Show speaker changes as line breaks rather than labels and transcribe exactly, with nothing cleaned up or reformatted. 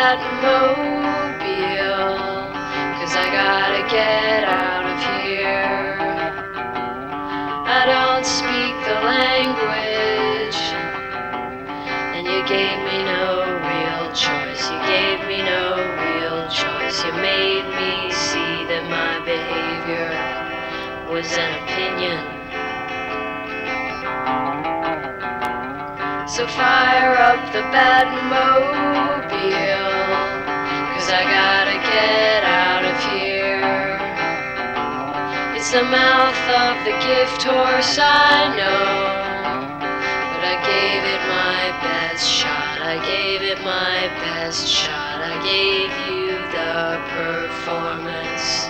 Batmobile, 'cause I gotta get out of here. I don't speak the language, and you gave me no real choice. You gave me no real choice. You made me see that my behavior was an opinion. So fire up the Batmobile, 'cause I gotta get out of here. It's the mouth of the gift horse, I know, but I gave it my best shot. I gave it my best shot. I gave you the performance.